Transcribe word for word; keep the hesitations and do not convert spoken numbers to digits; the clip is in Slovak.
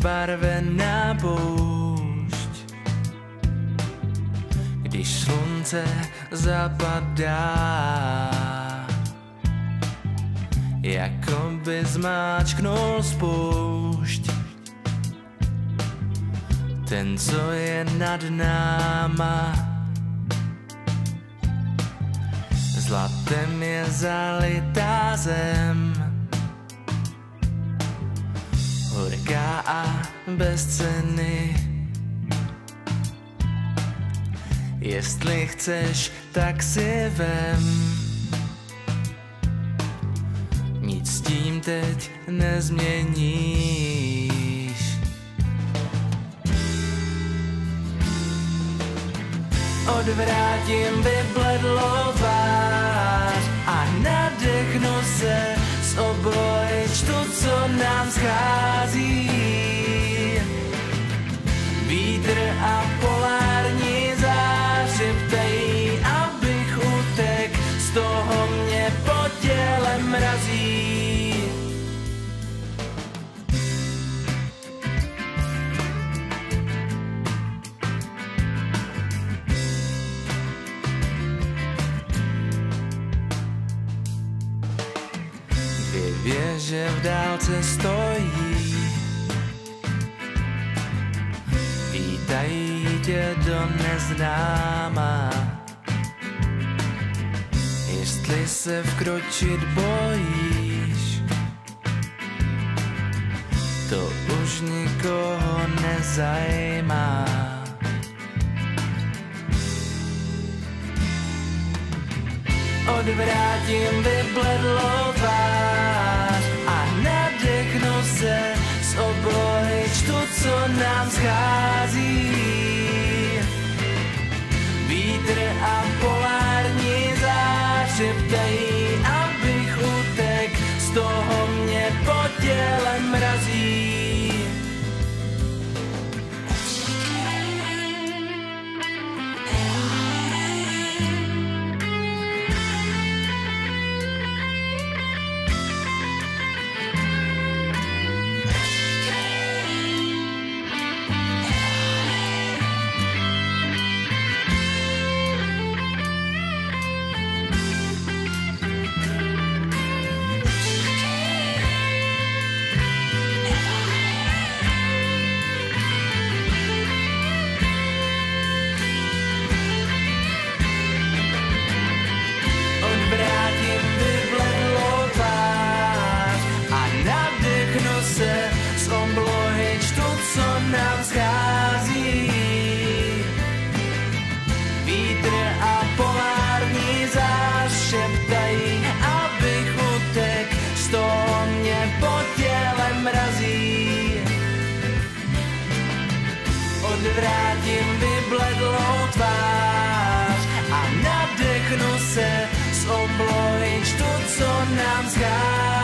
zbarvená poušť. Když slunce zapadá, jako by zmáčknul spoušť. Ten, co je nad náma, zlatem je zalitá zem. Horká a bez ceny. Jestli chceš, tak si vem. Nic s tím teď nezměníš. Odvrátím vybledlou tvář a nadechnu se z obojčtu, co nám schází. Vítr a polární zář ptají, abych utek, z toho mě po těle mrazí. Dvě věže v dálce stojí, vítají tě do neznáma. Jestli se vkročit bojíš, to už nikoho nezajímá. Odvrátím vybledlou tvář a nadechnu se z obojčtu, co nám schází. Vítr a polární zář ptají, abych utek, z toho mě po těle mrazí. Nám schází vítr a polární zář šeptají, abych utek, z toho mě po těle mrazí. Odvrátím vybledlou tvář a nadechnu se z oblohy čtu, co nám schází.